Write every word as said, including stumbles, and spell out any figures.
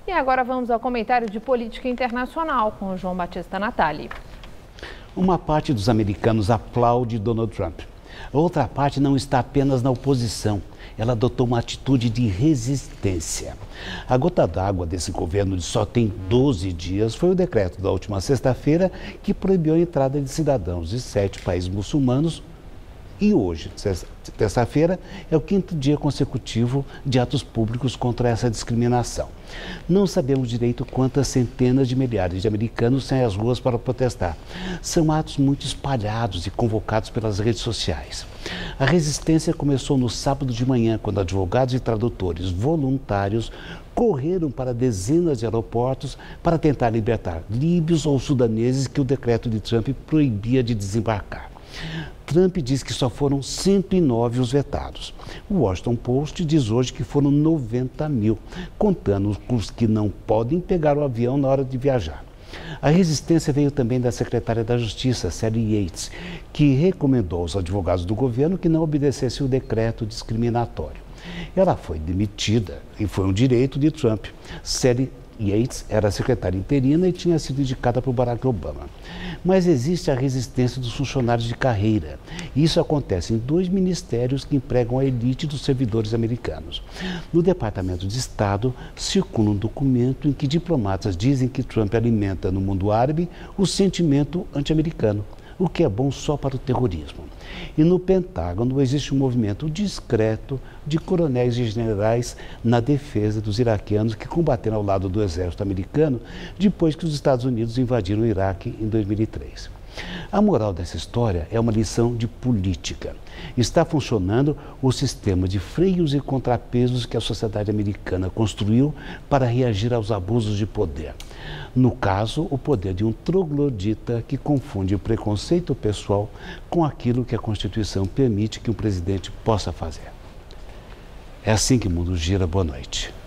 E agora vamos ao comentário de política internacional com o João Batista Natali. Uma parte dos americanos aplaude Donald Trump. A outra parte não está apenas na oposição. Ela adotou uma atitude de resistência. A gota d'água desse governo de só tem doze dias foi o decreto da última sexta-feira que proibiu a entrada de cidadãos de sete países muçulmanos. E hoje, terça-feira, é o quinto dia consecutivo de atos públicos contra essa discriminação. Não sabemos direito quantas centenas de milhares de americanos saem às ruas para protestar. São atos muito espalhados e convocados pelas redes sociais. A resistência começou no sábado de manhã, quando advogados e tradutores voluntários correram para dezenas de aeroportos para tentar libertar líbios ou sudaneses que o decreto de Trump proibia de desembarcar. Trump diz que só foram cento e nove os vetados. O Washington Post diz hoje que foram noventa mil, contando os que não podem pegar o avião na hora de viajar. A resistência veio também da secretária da Justiça, Sally Yates, que recomendou aos advogados do governo que não obedecessem o decreto discriminatório. Ela foi demitida e foi um direito de Trump. Sally Yates era secretária interina e tinha sido indicada por Barack Obama. Mas existe a resistência dos funcionários de carreira. Isso acontece em dois ministérios que empregam a elite dos servidores americanos. No Departamento de Estado, circula um documento em que diplomatas dizem que Trump alimenta no mundo árabe o sentimento anti-americano, o que é bom só para o terrorismo. E no Pentágono existe um movimento discreto de coronéis e generais na defesa dos iraquianos que combateram ao lado do exército americano depois que os Estados Unidos invadiram o Iraque em dois mil e três. A moral dessa história é uma lição de política. Está funcionando o sistema de freios e contrapesos que a sociedade americana construiu para reagir aos abusos de poder. No caso, o poder de um troglodita que confunde o preconceito pessoal com aquilo que a Constituição permite que um presidente possa fazer. É assim que o mundo gira. Boa noite.